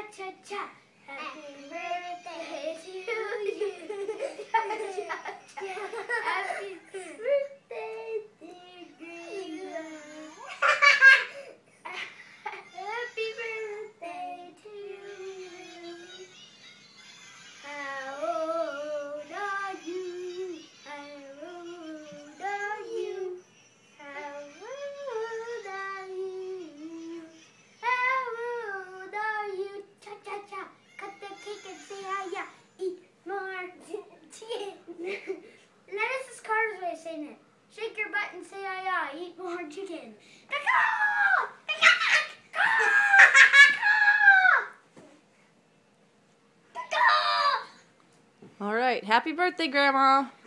cha-cha-cha. Happy birthday to you. Cha-cha-cha. Happy birthday, dear Green. Happy birthday to you. How old are you? How old are you? How old are you? How old are you? Cha-cha-cha. Cut the cake and say hi-ya. Eat more chicken. That is Carter's way of saying it. Shake your butt and say hi-ya. Eat more chicken. All right. Happy birthday, Grandma.